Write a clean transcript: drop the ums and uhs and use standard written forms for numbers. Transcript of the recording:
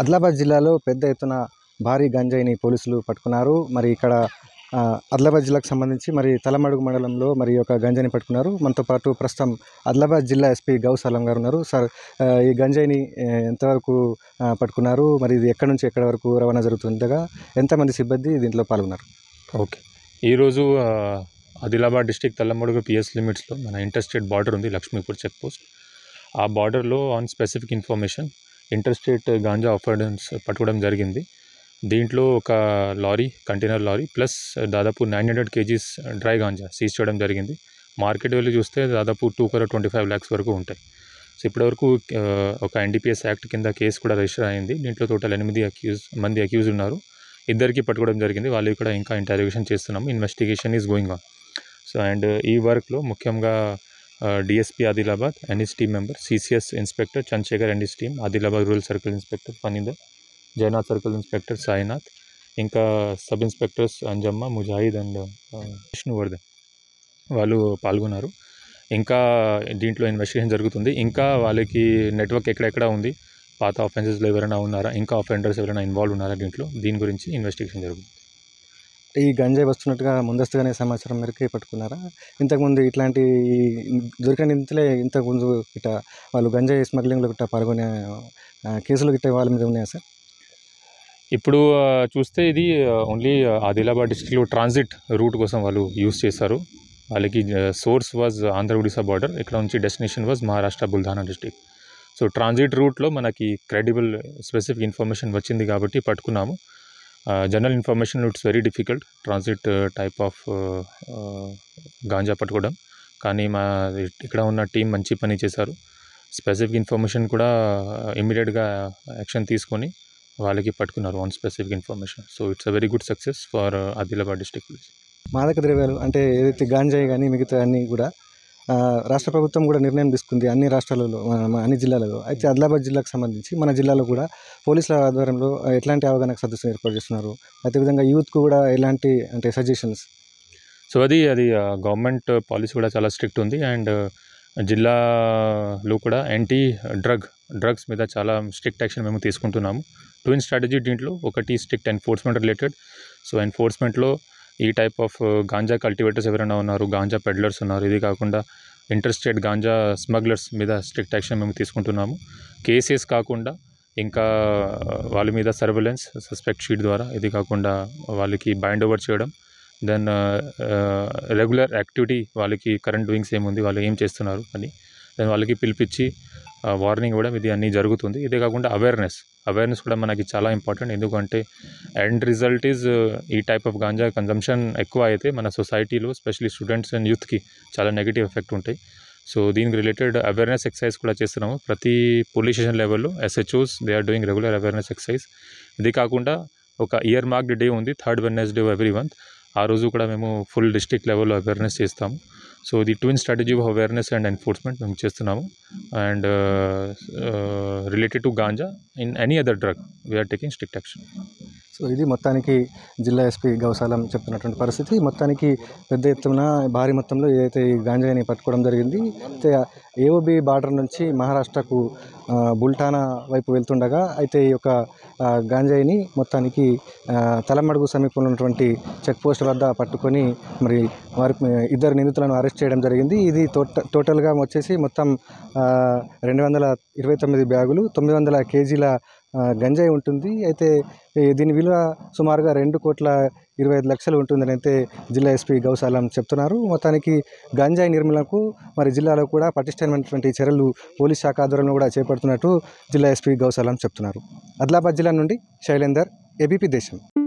ఆదిలాబాద్ జిల్లాలో పెద్ద ఎత్తున భారీ గంజాయిని పోలీసులు పట్టుకున్నారు. మరి ఇక్కడ ఆదిలాబాద్ జిల్లాకు సంబంధించి మరి తలమడుగు మండలంలో మరి ఒక గంజాయిని పట్టుకున్నారు. మనతో పాటు ప్రస్తుతం ఆదిలాబాద్ జిల్లా ఎస్పీ గౌస్ ఆలం గారు ఉన్నారు. సార్, ఈ గంజాయిని ఎంతవరకు పట్టుకున్నారు? మరి ఇది ఎక్కడి నుంచి ఎక్కడి వరకు రవాణా జరుగుతుండగా ఎంతమంది సిబ్బంది దీంట్లో పాల్గొన్నారు? ఓకే, ఈరోజు ఆదిలాబాద్ డిస్టిక్ తలమడుగు పిఎస్ లిమిట్స్లో మన ఇంటర్స్టేట్ బార్డర్ ఉంది, లక్ష్మీపూర్ చెక్ పోస్ట్. ఆ బార్డర్లో on specific information interstate ganja ఆఫర్డెన్స్ పట్టుకోవడం జరిగింది. దీంట్లో ఒక లారీ, కంటైనర్ లారీ ప్లస్ దాదాపు 900 kgs డ్రై గాంజా సీజ్ చేయడం జరిగింది. మార్కెట్ వెళ్ళి చూస్తే దాదాపు 2.25 lakhs వరకు ఉంటాయి. సో ఇప్పటివరకు ఒక NDPS యాక్ట్ కింద కేసు కూడా రిజిస్టర్ అయింది. దీంట్లో టోటల్ 8 మంది అక్యూజ్ ఉన్నారు. ఇద్దరికి పట్టుకోవడం జరిగింది. వాళ్ళు కూడా ఇంకా ఇంటరాగేషన్ చేస్తున్నాము. Investigation is going on. So and ఈ వర్క్లో ముఖ్యంగా DSP Adilabad and his team member, CCS inspector Chandrashekar and his team, Adilabad rural circle inspector Phanindar, Jainath circle inspector Sainath, ఇంకా sub inspectors Anjamma, Mujahid and Vishnuvardhan వాళ్ళు పాల్గొన్నారు. ఇంకా దీంట్లో ఇన్వెస్టిగేషన్ జరుగుతుంది. ఇంకా వాళ్ళకి నెట్వర్క్ ఎక్కడెక్కడ ఉంది, పాత ఆఫెన్సెస్లో ఎవరైనా ఉన్నారా, ఇంకా ఆఫెండర్స్ ఎవరైనా ఇన్వాల్వ్ ఉన్నారా దీని గురించి ఇన్వెస్టిగేషన్ జరుగుతుంది. ఈ గంజాయి వస్తున్నట్టుగా ముందస్తుగానే సమాచారం మేరకు పట్టుకున్నారా? ఇంతకుముందు ఇట్లాంటి దొరికిన నిందితులే ఇంతకుముందు ఇట్ట వాళ్ళు గంజాయి స్మగ్లింగ్లో గిట్ట పాల్గొనే కేసులు గిట్ట వాళ్ళ మీద ఉన్నాయా సార్? ఇప్పుడు చూస్తే ఇది ఓన్లీ ఆదిలాబాద్ డిస్ట్రిక్ట్లో ట్రాన్సిట్ రూట్ కోసం వాళ్ళు యూస్ చేశారు. వాళ్ళకి source was Andhra Odisha border, ఇక్కడ నుంచి destination was Maharashtra Buldhana district. So transit రూట్లో మనకి క్రెడిబుల్ స్పెసిఫిక్ ఇన్ఫర్మేషన్ వచ్చింది కాబట్టి పట్టుకున్నాము. General information it's very difficult transit type of ganja పట్టుకోవడం, కానీ మా ఇక్కడ ఉన్న టీం మంచి పని చేశారు. స్పెసిఫిక్ ఇన్ఫర్మేషన్ కూడా ఇమ్మీడియట్గా యాక్షన్ తీసుకొని వాళ్ళకి పట్టుకున్నారు on specific information. So it's a very good success for Adilabad district police. మాదక ద్రవ్యాలు అంటే ఏదైతే గాంజాయి కానీ మిగతా అన్నీ కూడా రాష్ట్ర ప్రభుత్వం కూడా నిర్ణయం తీసుకుంది అన్ని రాష్ట్రాలలో, అన్ని జిల్లాలలో. అయితే ఆదిలాబాద్ జిల్లాకు సంబంధించి మన జిల్లాలో కూడా పోలీసుల ఆధ్వర్యంలో ఎట్లాంటి అవగాహన సదస్సులు ఏర్పాటు చేస్తున్నారు? అదేవిధంగా యూత్కు కూడా ఎలాంటి అంటే సజెషన్స్? సో అది గవర్నమెంట్ పాలసీ కూడా చాలా స్ట్రిక్ట్ ఉంది. అండ్ జిల్లాలో కూడా డ్రగ్స్ మీద చాలా స్ట్రిక్ట్ యాక్షన్ మేము తీసుకుంటున్నాము. ట్విన్ స్ట్రాటజీ దీంట్లో ఒకటి స్ట్రిక్ట్ ఎన్ఫోర్స్మెంట్ రిలేటెడ్. సో ఎన్ఫోర్స్మెంట్లో ఈ టైప్ ఆఫ్ గాంజా కల్టివేటర్స్ ఎవరైనా ఉన్నారు, గాంజా పెడ్లర్స్ ఉన్నారు, ఇది కాకుండా ఇంటర్స్టేట్ గాంజా స్మగ్లర్స్ మీద స్ట్రిక్ట్ యాక్షన్ మేము తీసుకుంటున్నాము. కేసెస్ కాకుండా ఇంకా వాళ్ళ మీద సర్వేలెన్స్ సస్పెక్ట్ షీట్ ద్వారా, ఇది కాకుండా వాళ్ళకి బైండ్ ఓవర్ చేయడం, దెన్ రెగ్యులర్ యాక్టివిటీ వాళ్ళకి కరెంట్ డూయింగ్స్ ఏముంది, వాళ్ళు ఏం చేస్తున్నారు అని, దెన్ వాళ్ళకి పిలిపించి వార్నింగ్ కూడా ఇది అన్నీ జరుగుతుంది. ఇదే కాకుండా అవేర్నెస్ కూడా మనకి చాలా ఇంపార్టెంట్. ఎందుకంటే ఎండ్ రిజల్ట్ ఈజ్ ఈ టైప్ ఆఫ్ గాంజా కన్జంప్షన్ ఎక్కువ అయితే మన సొసైటీలో ఎస్పెషల్లీ స్టూడెంట్స్ అండ్ యూత్కి చాలా నెగిటివ్ ఎఫెక్ట్ ఉంటాయి. సో దీనికి రిలేటెడ్ అవేర్నెస్ ఎక్సర్సైజ్ కూడా చేస్తున్నాము. ప్రతి పోలీస్ స్టేషన్ లెవెల్లో SHOs they are doing regular awareness exercise. ఇది కాకుండా ఒక ఇయర్ మార్క్డ్ డే ఉంది, 3rd Wednesday ఎవ్రీ మంత్. ఆ రోజు కూడా మేము ఫుల్ డిస్ట్రిక్ట్ లెవెల్లో అవేర్నెస్ చేస్తాము. So the twin strategy of awareness and enforcement మేము చేస్తున్నాము. And related to ganja in any other drug we're taking strict action. So ఇది మొత్తానికి జిల్లా ఎస్పీ గౌస్ ఆలం చెప్తున్నటువంటి పరిస్థితి. మొత్తానికి పెద్ద ఎత్తున భారీ మొత్తంలో ఏదైతే ఈ గాంజాయిని పట్టుకోవడం జరిగింది. అయితే AOB బార్డర్ నుంచి మహారాష్ట్రకు బుల్టానా వైపు వెళ్తుండగా అయితే ఈ యొక్క గాంజాయిని మొత్తానికి తలమడుగు సమీపంలో ఉన్నటువంటి చెక్ పోస్ట్ వద్ద పట్టుకొని మరి వారి 2 నిందితులను అరెస్ట్ చేయడం జరిగింది. ఇది టోటల్గా వచ్చేసి మొత్తం 229 బ్యాగులు, 900 kgల గంజాయి ఉంటుంది. అయితే దీని విలువ సుమారుగా 2,25 లక్షలు ఉంటుందని అయితే జిల్లా ఎస్పీ గౌస్ ఆలం చెప్తున్నారు. మొత్తానికి గంజాయి నిర్మూలనకు మరి జిల్లాలో కూడా పటిష్టమైనటువంటి చర్యలు పోలీస్ శాఖ ఆధ్వర్యంలో కూడా చేపడుతున్నట్టు జిల్లా ఎస్పీ గౌస్ ఆలం చెప్తున్నారు. ఆదిలాబాద్ జిల్లా నుండి శైలేందర్, ABP దేశం.